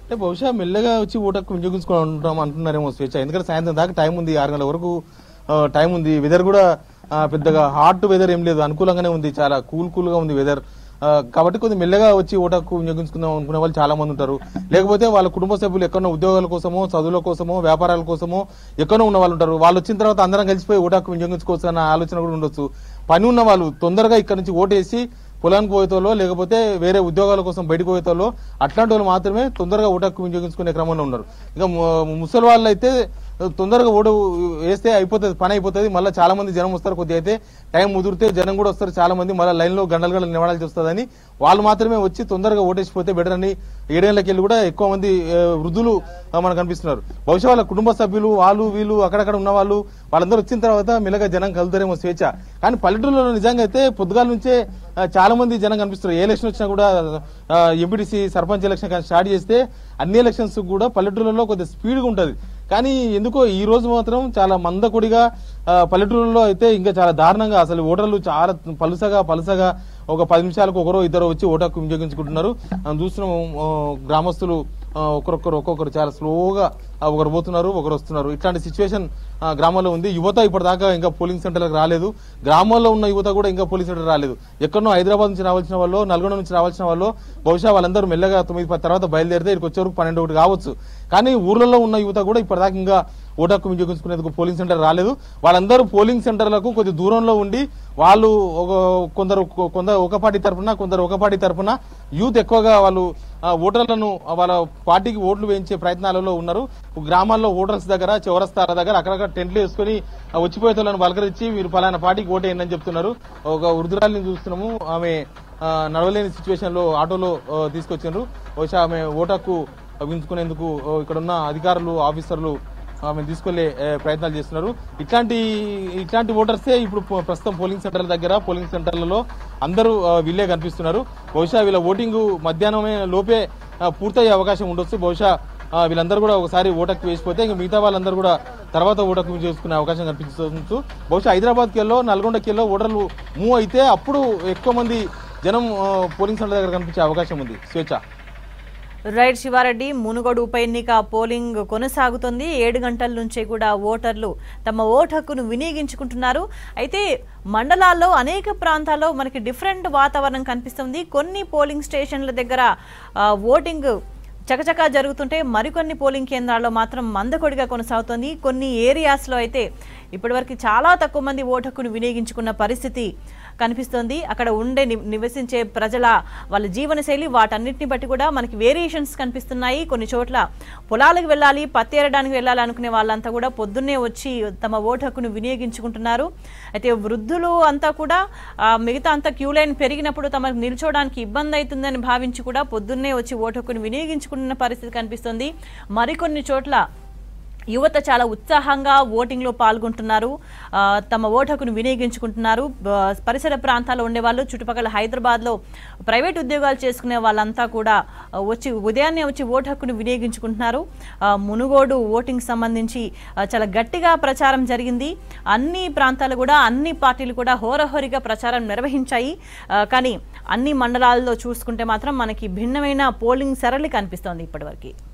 అంటే బహుశా మెల్లగా వచ్చి ఓటు హక్కు వినియోగించుకుంటాం అంటున్నారేమో స్వేచ్ఛ. ఎందుకంటే సాయంత్రం దాకా టైం ఉంది, 6 గంటల వరకు టైం ఉంది. వెదర్ కూడా పెద్దగా హాట్ వెదర్ ఏం లేదు, అనుకూలంగానే ఉంది, చాలా కూల్ గా ఉంది వెదర్. కాబట్టి కొద్దిగా మెల్లగా వచ్చి ఓటు హక్కు వినియోగించుకుందాం అనుకునే వాళ్ళు చాలా మంది ఉంటారు. లేకపోతే వాళ్ళ కుటుంబ సభ్యులు ఎక్కడో ఉద్యోగాల కోసమో, చదువుల కోసమో, వ్యాపారాల కోసమో ఎక్కడో ఉన్న వాళ్ళు ఉంటారు. వాళ్ళు వచ్చిన తర్వాత అందరం కలిసిపోయి ఓటు హక్కు వినియోగించుకోవచ్చు అన్న ఆలోచన కూడా ఉండొచ్చు. పని ఉన్న వాళ్ళు తొందరగా ఇక్కడ నుంచి ఓటేసి పొలానికి పోయేతోలో, లేకపోతే వేరే ఉద్యోగాల కోసం బయటకు పోయేతోలో, అట్లాంటి వాళ్ళు మాత్రమే తొందరగా ఓటు హక్కు వినియోగించుకునే క్రమంలో ఉన్నారు. ఇక ముసలి వాళ్ళు అయితే తొందరగా ఓటు వేస్తే అయిపోతుంది, పని అయిపోతుంది. మళ్ళీ చాలా మంది జనం వస్తారు, కొద్దిగా అయితే టైం ముదిరితే జనం కూడా వస్తారు చాలా మంది, మళ్ళీ లైన్లో గంటలు నిలబడాల్సి వస్తుందని వాళ్ళు మాత్రమే వచ్చి తొందరగా ఓటేసిపోతే బెటర్ అని 7 ఏళ్లకి వెళ్ళి కూడా ఎక్కువ మంది వృద్ధులు మనకు కనిపిస్తున్నారు. బహుశా వాళ్ళ కుటుంబ సభ్యులు వాళ్ళు వీళ్ళు అక్కడక్కడ ఉన్న వాళ్ళు వాళ్ళందరూ వచ్చిన తర్వాత మెల్లగా జనం కలుతారేమో స్వేచ్ఛ. కానీ పల్లెటూరులో నిజంగా అయితే పొద్దుగాల నుంచే చాలా మంది జనం కనిపిస్తారు. ఏ ఎలక్షన్ వచ్చినా కూడా ఎంపీటీసీ సర్పంచ్ ఎలక్షన్ స్టార్ట్ చేస్తే అన్ని ఎలక్షన్స్ కూడా పల్లెటూరులో కొద్దిగా స్పీడ్గా ఉంటుంది. కానీ ఎందుకో ఈ రోజు మాత్రం చాలా మందకొడిగా పల్లెటూరులో అయితే ఇంకా చాలా దారుణంగా అసలు ఓటర్లు చాలా పలుసగా ఒక 10 నిమిషాలకు ఒకరో ఇద్దరు వచ్చి ఓటు హక్కు వినియోగించుకుంటున్నారు. చూస్తున్నాం గ్రామస్తులు ఒక్కొక్కరు చాలా స్లోగా ఒకరు పోతున్నారు, ఒకరు వస్తున్నారు. ఇట్లాంటి సిచ్యువేషన్ గ్రామాల్లో ఉంది. యువత ఇప్పటిదాకా ఇంకా పోలింగ్ సెంటర్లకు రాలేదు. గ్రామాల్లో ఉన్న యువత కూడా ఇంకా పోలింగ్ సెంటర్ రాలేదు. ఎక్కడో హైదరాబాద్ నుంచి రావాల్సిన వాళ్ళు, నల్గొండ నుంచి రావాల్సిన వాళ్ళు బహుశా వాళ్ళందరూ మెల్లగా 9-10 తర్వాత బయలుదేరితే ఇక్కడికి వచ్చే వరకు 12-1 కావచ్చు. కానీ ఊర్లలో ఉన్న యువత కూడా ఇప్పటిదాకా ఇంకా ఓటు హక్కు వినియోగించుకునేందుకు పోలింగ్ సెంటర్ రాలేదు. వాళ్ళందరూ పోలింగ్ సెంటర్లకు కొద్ది దూరంలో ఉండి వాళ్ళు కొందరు ఒక పార్టీ తరఫున, కొందరు ఒక పార్టీ తరఫున యూత్ ఎక్కువగా వాళ్ళు ఓటర్లను వాళ్ళ పార్టీకి ఓట్లు వేయించే ప్రయత్నాలలో ఉన్నారు. గ్రామాల్లో ఓటర్స్ దగ్గర, చౌరస్తాల దగ్గర అక్కడక్కడ టెంట్లు వేసుకుని వచ్చిపోయేతోళ్ళను పలకరించి మీరు పలానా పార్టీకి ఓటు వేయండి అని చెప్తున్నారు. ఒక వృద్ధురాలిని చూస్తున్నాము, ఆమె నడవలేని సిచ్యువేషన్ లో ఆటోలో తీసుకొచ్చారు. బహుశా ఆమె ఓటు హక్కు వినియోగించుకునేందుకు ఇక్కడున్న అధికారులు, ఆఫీసర్లు ఆమె తీసుకెళ్లే ప్రయత్నాలు చేస్తున్నారు. ఇట్లాంటి ఓటర్సే ఇప్పుడు ప్రస్తుతం పోలింగ్ సెంటర్ల దగ్గర, పోలింగ్ సెంటర్లలో అందరూ వీళ్ళే కనిపిస్తున్నారు. బహుశా వీళ్ళ ఓటింగ్ మధ్యాహ్నమే లోపే పూర్తయ్యే అవకాశం ఉండొచ్చు. బహుశా వీళ్ళందరూ కూడా ఒకసారి ఓటు హక్కు వేసిపోతే ఇంకా మిగతా వాళ్ళందరూ కూడా తర్వాత ఓటు హక్కు చేసుకునే అవకాశం కనిపించవచ్చు. బహుశా హైదరాబాద్కి వెళ్ళో, నల్గొండకి వెళ్ళో ఓటర్లు మూవ్ అయితే అప్పుడు ఎక్కువ మంది జనం పోలింగ్ సెంటర్ దగ్గర కనిపించే అవకాశం ఉంది. స్వేచ్ఛ. రైట్ శివారెడ్డి, మునుగోడు ఉప ఎన్నిక పోలింగ్ కొనసాగుతుంది. 7 గంటల నుంచే కూడా ఓటర్లు తమ ఓటు హక్కును వినియోగించుకుంటున్నారు. అయితే మండలాల్లో అనేక ప్రాంతాల్లో మనకి డిఫరెంట్ వాతావరణం కనిపిస్తుంది. కొన్ని పోలింగ్ స్టేషన్ల దగ్గర ఓటింగ్ చకచకా జరుగుతుంటే మరికొన్ని పోలింగ్ కేంద్రాల్లో మాత్రం మందకొడిగా కొనసాగుతోంది. కొన్ని ఏరియాస్లో అయితే ఇప్పటివరకు చాలా తక్కువ మంది ఓటు హక్కును వినియోగించుకున్న పరిస్థితి కనిపిస్తోంది. అక్కడ నివసించే ప్రజల వాళ్ళ జీవనశైలి వాటన్నిటిని బట్టి కూడా మనకి వేరియేషన్స్ కనిపిస్తున్నాయి. కొన్ని చోట్ల పొలాలకు వెళ్ళాలి, పత్తి ఏరడానికి వెళ్ళాలి అనుకునే వాళ్ళంతా కూడా పొద్దున్నే వచ్చి తమ ఓటు హక్కును వినియోగించుకుంటున్నారు. అయితే వృద్ధులు అంతా కూడా మిగతా అంతా క్యూ లైన్ పెరిగినప్పుడు తమకు నిల్చోవడానికి ఇబ్బంది అవుతుందని భావించి కూడా పొద్దున్నే వచ్చి ఓటు హక్కును వినియోగించుకుంటున్న పరిస్థితి కనిపిస్తుంది. మరికొన్ని చోట్ల యువత చాలా ఉత్సాహంగా ఓటింగ్లో పాల్గొంటున్నారు, తమ ఓటు హక్కును వినియోగించుకుంటున్నారు. పరిసర ప్రాంతాల్లో ఉండేవాళ్ళు, చుట్టుపక్కల హైదరాబాద్లో ప్రైవేట్ ఉద్యోగాలు చేసుకునే వాళ్ళంతా కూడా ఉదయాన్నే వచ్చి ఓటు హక్కును వినియోగించుకుంటున్నారు. మునుగోడు ఓటింగ్ సంబంధించి చాలా గట్టిగా ప్రచారం జరిగింది. అన్ని ప్రాంతాలు కూడా, అన్ని పార్టీలు కూడా హోరహోరిగా ప్రచారం నిర్వహించాయి. కానీ అన్ని మండలాల్లో చూసుకుంటే మాత్రం మనకి భిన్నమైన పోలింగ్ సరళి కనిపిస్తోంది ఇప్పటివరకు.